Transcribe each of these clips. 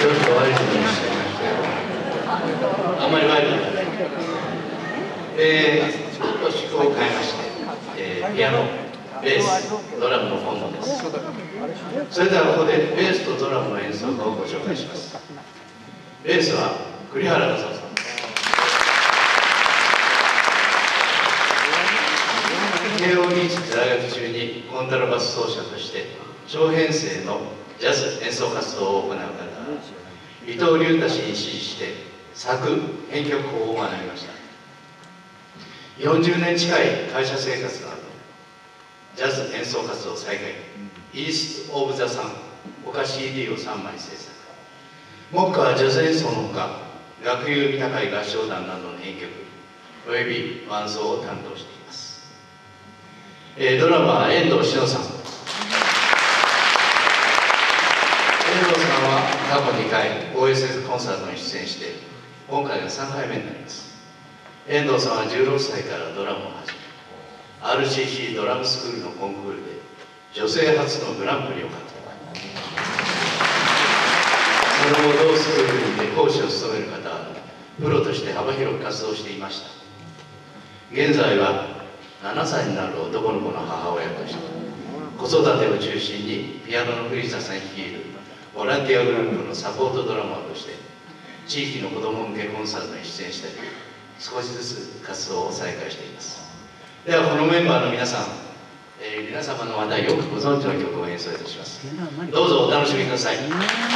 とワイルドにしてみましたよ。あんまりワイルドじゃない。ちょっと趣向を変えまして、ピアノ、ベース、ドラムのコンボです。それではここでベースとドラムの演奏家をご紹介します。ベースは栗原正夫さんです。慶応義塾在学中にコントラバス奏者として長編成のジャズ演奏活動を行う方、伊藤隆太氏に師事して作・編曲法を学びました。40年近い会社生活の後、ジャズ演奏活動再開、イースト・オブ・ザ・サン他 CD を3枚制作、目下はジャズ演奏のほか学友見高い合唱団などの編曲および伴奏を担当しています。ドラマは遠藤志乃さん。遠藤さんは過去2回 OSF コンサートに出演して今回が3回目になります。遠藤さんは16歳からドラムを始め RCC ドラムスクールのコンクールで女性初のグランプリを獲得。その後同スクールで講師を務める方はプロとして幅広く活動していました。現在は7歳になる男の子の母親として子育てを中心にピアノの藤田さん率いるボランティアグループのサポートドラマーとして地域の子ども向けコンサートに出演したり少しずつ活動を再開しています。ではこのメンバーの皆さん、皆様のまたよくご存知の曲を演奏いたします。どうぞお楽しみください。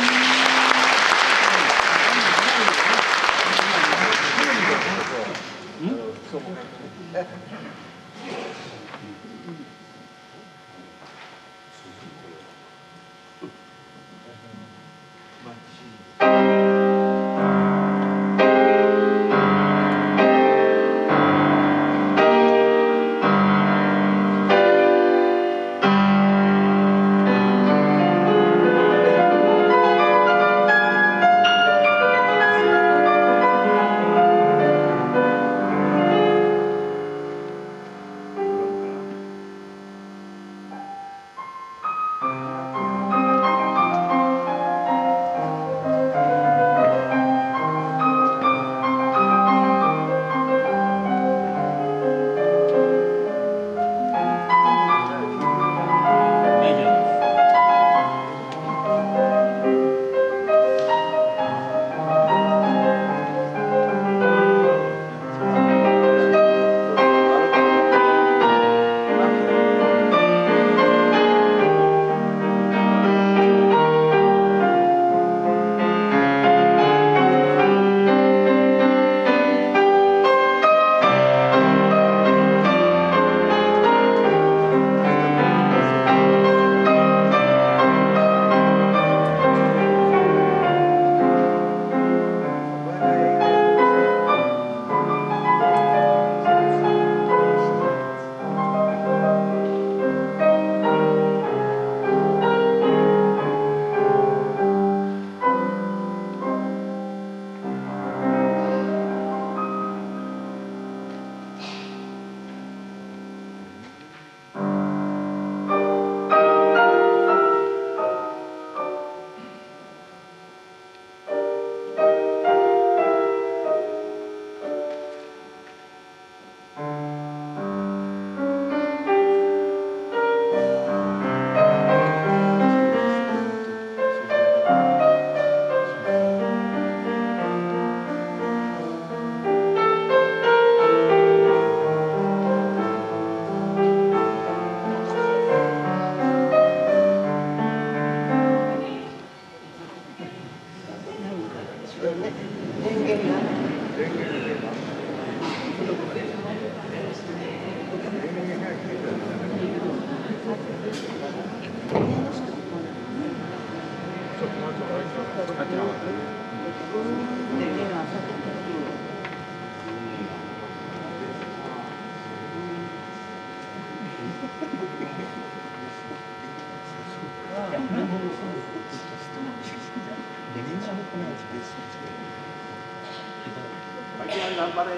頑張れ。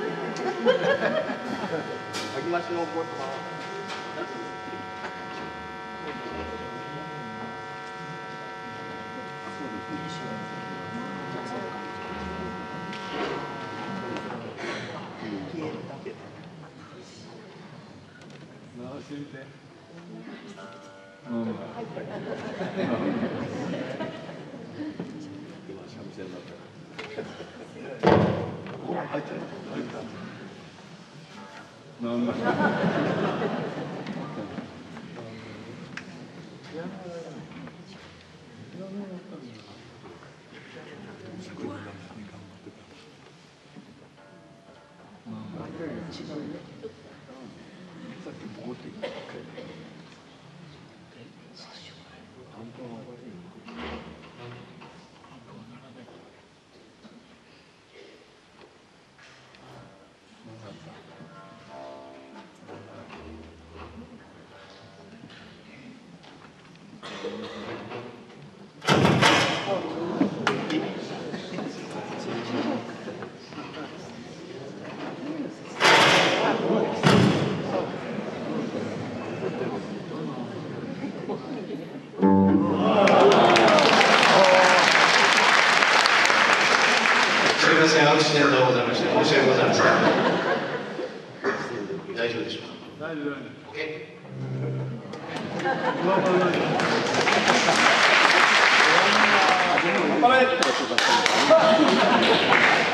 あきましのことは。そうですね。 三味線だったら。お、入ってる。入った。なんだ。 すみません、アクシデントがございまして、申し訳ございません。大丈夫でしょうか。 大丈夫。 OK。 頑張れ。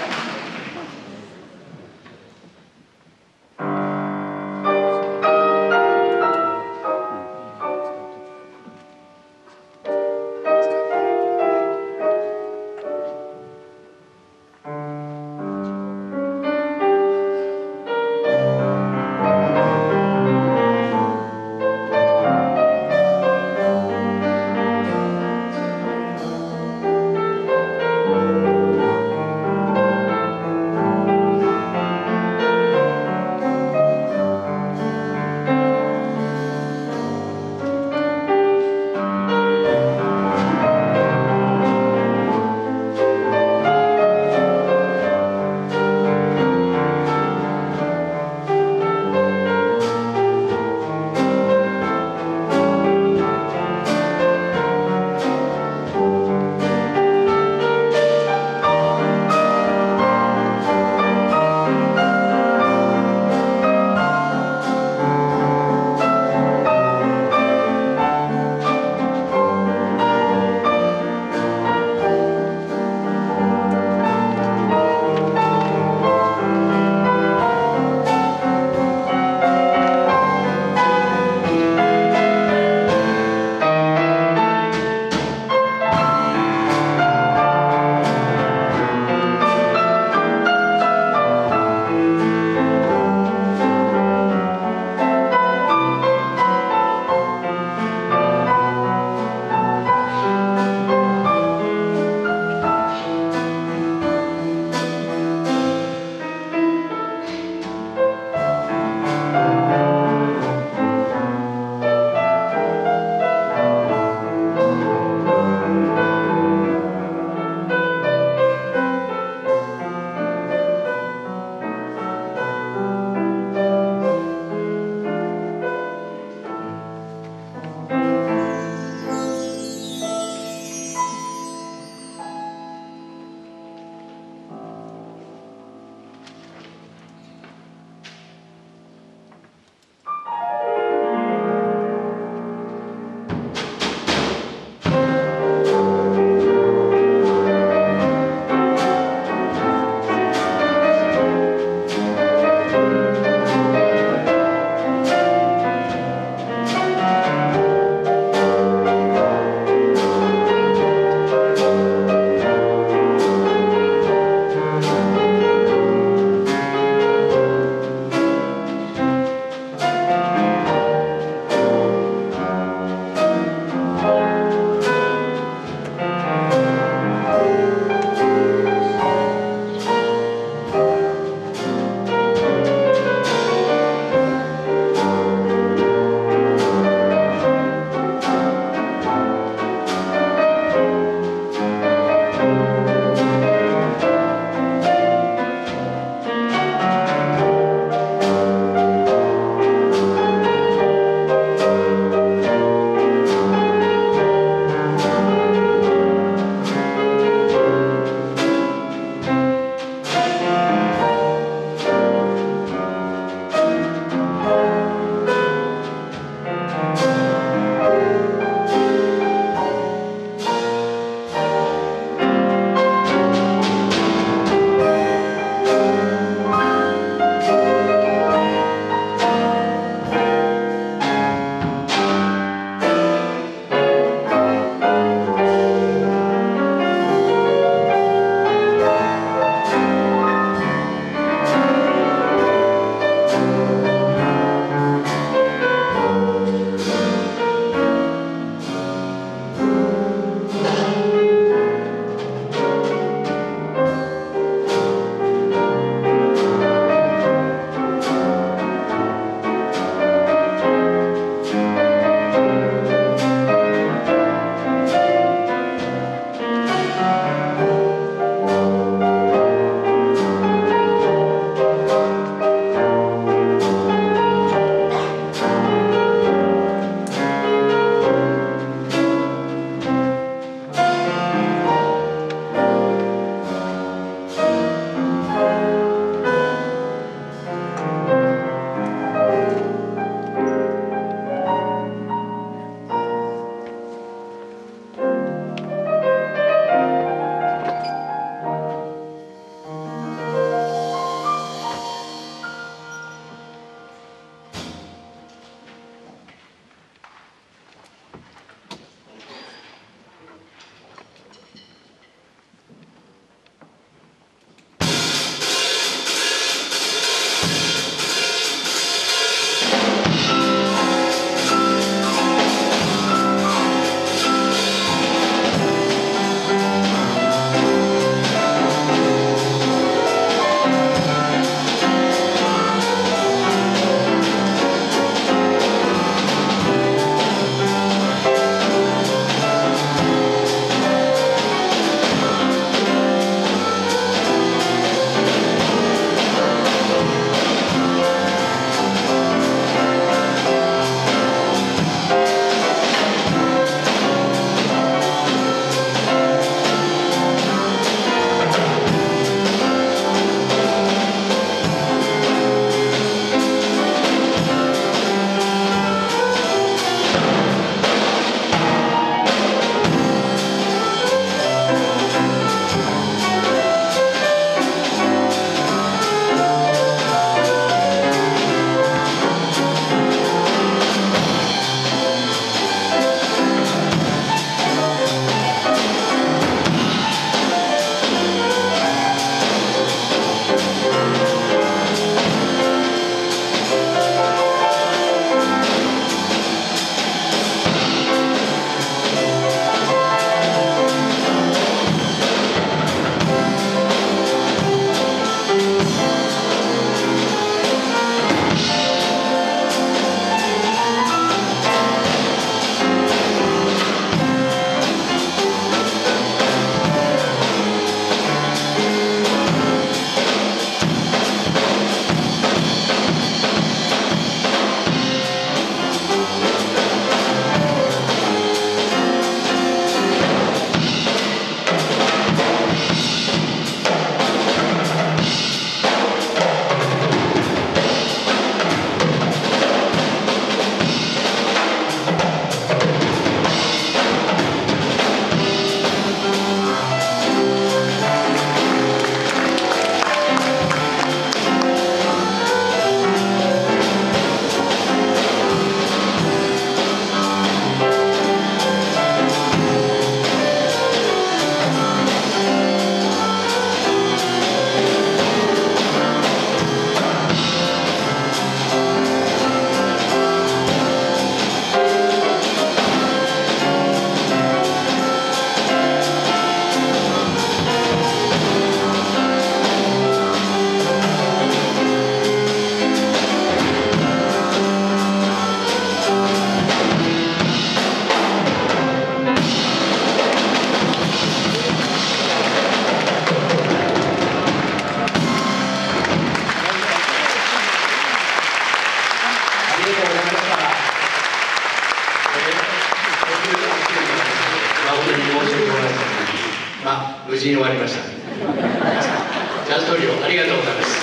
事に終わりました。ジャズトリオありがとうございます。